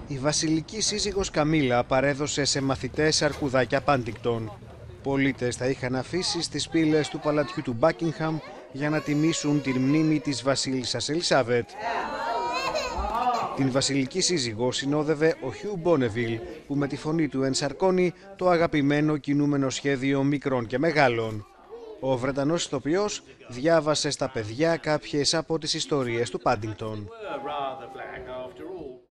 Η βασιλική σύζυγος Καμίλα παρέδωσε σε μαθητές αρκουδάκια Πάντιγκτον. Πολίτες τα είχαν αφήσει στις πύλες του παλατιού του Μπάκιγχαμ για να τιμήσουν τη μνήμη της βασίλισσας Ελισάβετ. Την βασιλική σύζυγο συνόδευε ο Χιου Μπόνεβιλ, που με τη φωνή του ενσαρκώνει το αγαπημένο κινούμενο σχέδιο μικρών και μεγάλων. Ο Βρετανός ηθοποιός διάβασε στα παιδιά κάποιες από τις ιστορίες του Πάντιγκτον.